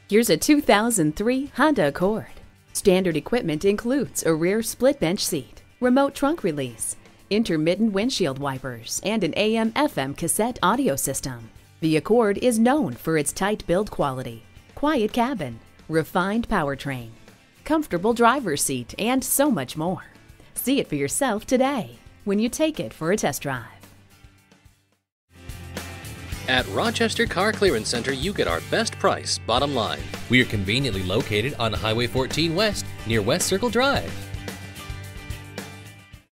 Here's a 2003 Honda Accord. Standard equipment includes a rear split bench seat, remote trunk release, intermittent windshield wipers, and an AM/FM cassette audio system. The Accord is known for its tight build quality, quiet cabin, refined powertrain, comfortable driver's seat, and so much more. See it for yourself today when you take it for a test drive. At Rochester Car Clearance Center, you get our best price, bottom line. We are conveniently located on Highway 14 West near West Circle Drive.